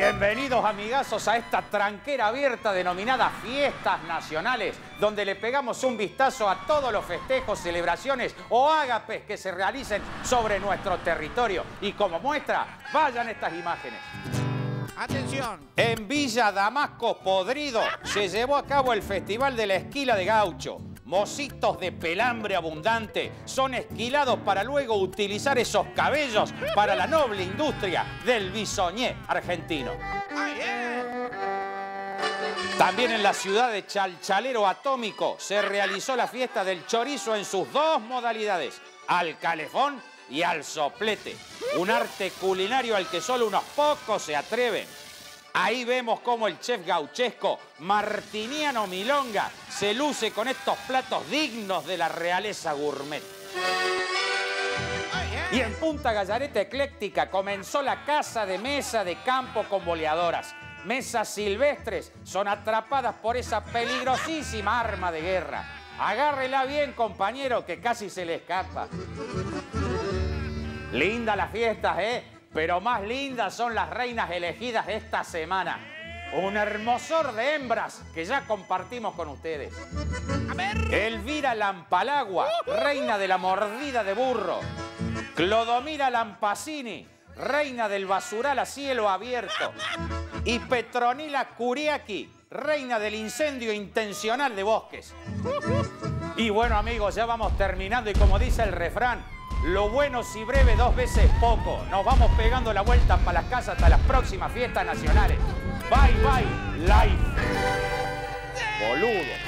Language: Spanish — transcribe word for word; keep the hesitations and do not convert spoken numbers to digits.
Bienvenidos, amigazos, a esta tranquera abierta denominada Fiestas Nacionales, donde le pegamos un vistazo a todos los festejos, celebraciones o ágapes que se realicen sobre nuestro territorio. Y como muestra, vayan estas imágenes. ¡Atención! En Villa Damasco Podrido se llevó a cabo el Festival de la Esquila de Gaucho. Mocitos de pelambre abundante son esquilados para luego utilizar esos cabellos para la noble industria del bisoñé argentino. También en la ciudad de Chalchalero Atómico se realizó la fiesta del chorizo en sus dos modalidades, al calefón y al soplete. Un arte culinario al que solo unos pocos se atreven. Ahí vemos cómo el chef gauchesco Martiniano Milonga se luce con estos platos dignos de la realeza gourmet. Y en Punta Gallareta Ecléctica comenzó la caza de mesa de campo con boleadoras. Mesas silvestres son atrapadas por esa peligrosísima arma de guerra. Agárrela bien, compañero, que casi se le escapa. Lindas las fiestas, ¿eh? Pero más lindas son las reinas elegidas esta semana. Un hermosor de hembras que ya compartimos con ustedes. A ver. Elvira Lampalagua, reina de la mordida de burro. Clodomira Lampasini, reina del basural a cielo abierto. Y Petronila Curiaki, reina del incendio intencional de bosques. Y bueno, amigos, ya vamos terminando y como dice el refrán, lo bueno si breve dos veces poco. Nos vamos pegando la vuelta para las casas hasta las próximas fiestas nacionales. Bye, bye, life. Boludo.